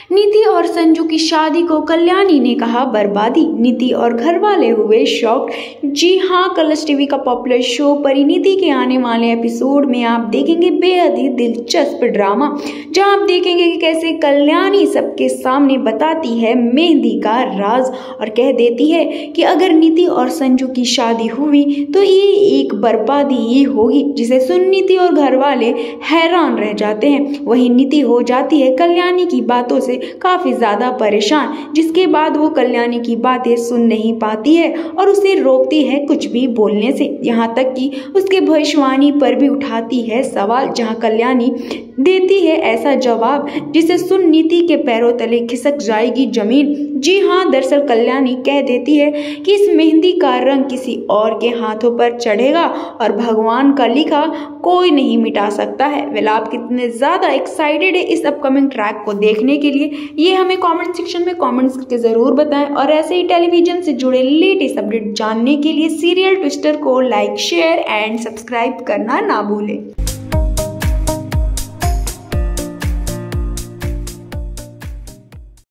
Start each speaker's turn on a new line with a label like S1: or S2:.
S1: नीति और संजू की शादी को कल्याणी ने कहा बर्बादी। नीति और घर वाले हुए शॉक्ड। जी हाँ, कलर्स टीवी का पॉपुलर शो परिणीति के आने वाले एपिसोड में आप देखेंगे बेहद ही दिलचस्प ड्रामा, जहां आप देखेंगे कि कैसे कल्याणी सबके सामने बताती है मेहंदी का राज और कह देती है कि अगर नीति और संजू की शादी हुई तो ये एक बर्बादी ही होगी, जिसे सुन नीति और घर वाले हैरान रह जाते हैं। वहीं नीति हो जाती है कल्याणी की बातों से काफी ज्यादा परेशान, जिसके बाद वो कल्याणी की बातें सुन नहीं पाती है और उसे रोकती है कुछ भी बोलने से। यहाँ तक कि उसके भविष्यवाणी पर भी उठाती है सवाल, जहाँ कल्याणी देती है ऐसा जवाब जिसे सुन नीति के पैरों तले खिसक जाएगी जमीन। जी हाँ, दरअसल कल्याणी कह देती है कि इस मेहंदी का रंग किसी और के हाथों पर चढ़ेगा और भगवान का लिखा कोई नहीं मिटा सकता है। वेल, आप कितने ज्यादा एक्साइटेड है इस अपकमिंग ट्रैक को देखने के लिए, ये हमें कमेंट सेक्शन में कमेंट्स करके जरूर बताएं। और ऐसे ही टेलीविजन से जुड़े लेटेस्ट अपडेट जानने के लिए सीरियल ट्विस्टर को लाइक, शेयर एंड सब्सक्राइब करना ना भूलें।